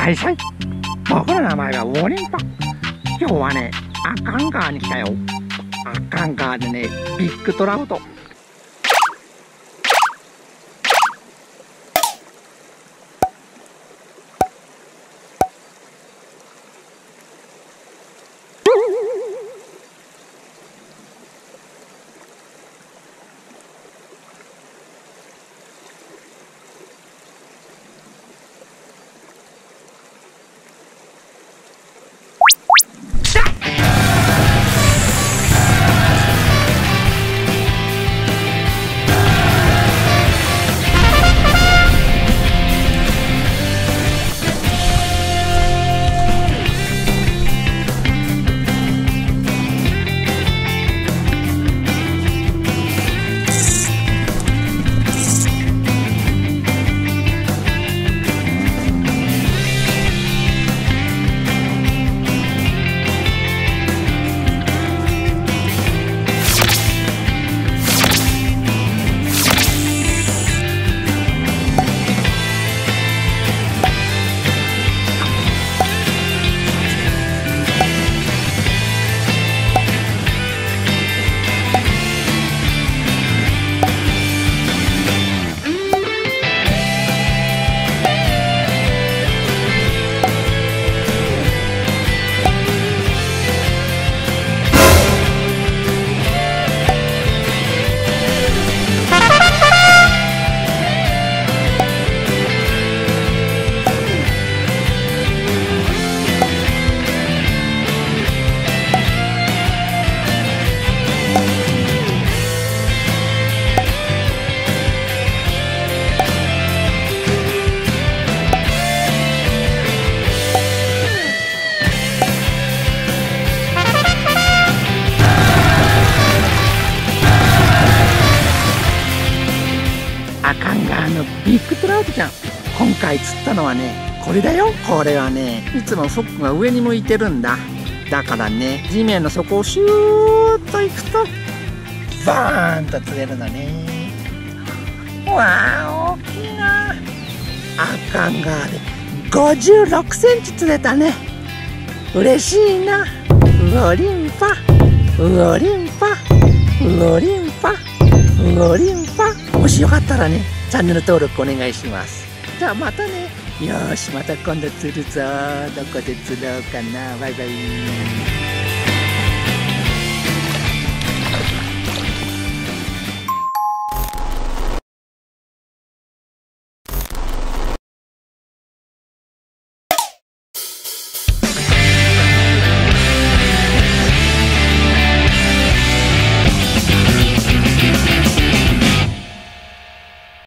らっしゃい。僕の名前はウォリンパ。今日はね、阿寒川に来たよ。阿寒川でね、ビッグトラウト。阿寒川のビッグトラウトちゃん。今回釣ったのはね、これだよ。これはね、いつもフックが上に向いてるんだ。だからね、地面の底をシューッと行くとバーンと釣れるのね。わあ、大きいな。阿寒川で56センチ釣れたね。嬉しいな。ウオリンパ、ウオリンパ、ウオリンパ、ウオリンパ。もしよかったらね、チャンネル登録お願いします。じゃあまたね。よーし、また今度釣るぞ。どこで釣ろうかな。バイバイ。